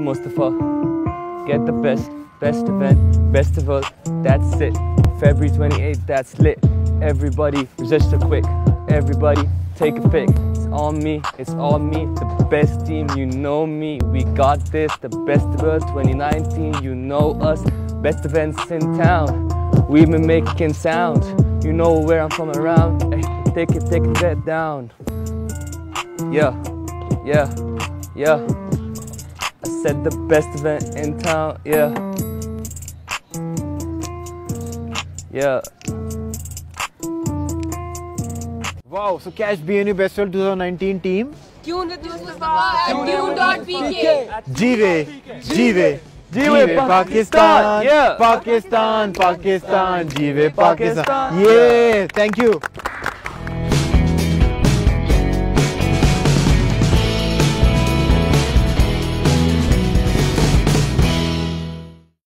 Mustafa. Get the best event, festival, that's it. February 28th, that's lit. Everybody register quick. Everybody take a pic. It's on me, it's on me. The best team, you know me. We got this, the festival 2019, you know us. Best events in town. We've been making sound. You know where I'm from around. Hey, take it that down. Yeah. I said the best event in town, yeah. Wow, so catch BNU Festival 2019 team. Tune with Mustafa and tune.pk. Jeeve Pakistan, yeah. Pakistan, Jeeve Pakistan. Yeah, thank you.